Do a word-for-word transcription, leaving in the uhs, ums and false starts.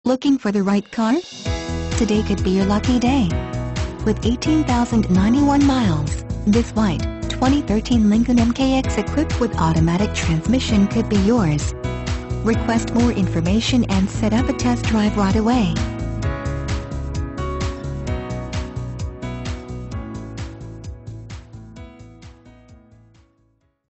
Looking for the right car? Today could be your lucky day. With eighteen thousand ninety-one miles, this white, twenty thirteen Lincoln M K X equipped with automatic transmission could be yours. Request more information and set up a test drive right away.